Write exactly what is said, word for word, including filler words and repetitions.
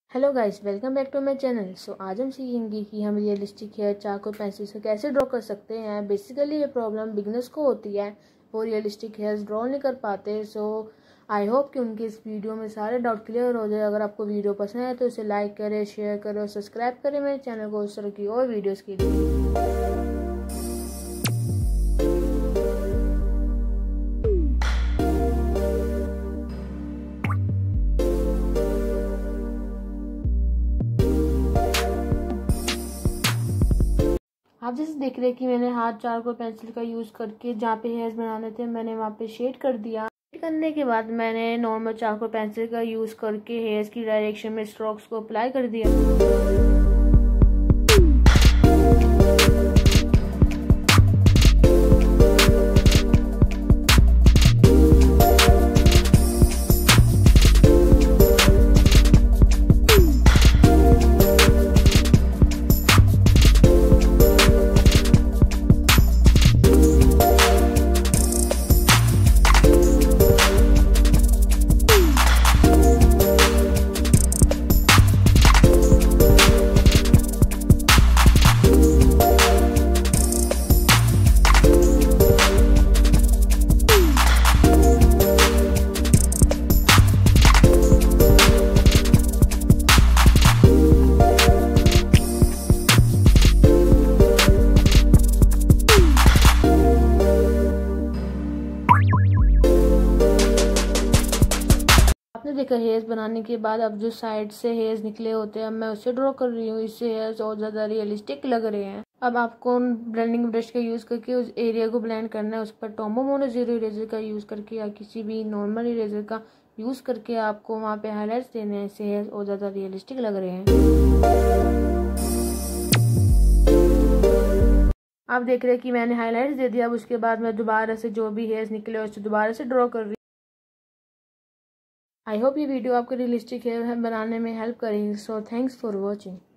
Hello guys, welcome back to my channel. So आज हम सीखेंगे कि हम रियलिस्टिक हेयर चारकोल पेंसिल से कैसे ड्रॉ कर सकते हैं। बेसिकली ये प्रॉब्लम बिगनर्स को होती है, वो रियलिस्टिक हेयर्स ड्रॉ नहीं कर पाते। सो आई होप कि उनके इस वीडियो में सारे डाउट क्लियर हो जाए। अगर आपको वीडियो पसंद है तो इसे लाइक करें, शेयर करें और सब्सक्राइब करें मेरे चैनल को इस तरह की और वीडियोज़ के लिए। आप जैसे देख रहे हैं कि मैंने हाथ चारकोल पेंसिल का यूज़ करके जहाँ पे हेयर्स बनाने थे मैंने वहाँ पे शेड कर दिया। शेड करने के बाद मैंने नॉर्मल चारकोल पेंसिल का यूज़ करके हेयर्स की डायरेक्शन में स्ट्रोक्स को अप्लाई कर दिया। आपने देखा हेयर्स बनाने के बाद अब जो साइड से हेयर्स निकले होते हैं मैं उससे ड्रॉ कर रही हूँ। इससे हेयर्स और ज़्यादा रियलिस्टिक लग रहे हैं। अब आपको ब्लेंडिंग ब्रश का यूज़ करके उस एरिया को ब्लेंड करना है। उस पर टॉम्बो मोनो जीरो इरेजर का यूज़ करके या किसी भी नॉर्मल इरेजर का यूज़ करके आपको वहाँ पे हाईलाइट्स देने हैं। इससे हेयर्स और ज़्यादा रियलिस्टिक लग रहे हैं। आप देख रहे हैं कि मैंने हाईलाइट्स दे दिया। अब उसके बाद मैं दोबारा से जो भी हेयर्स निकले उससे दोबारा से ड्रॉ कर रही हूँ। आई होप ये वीडियो आपको रियलिस्टिक हेयर बनाने में हेल्प करेगी। So thanks for watching.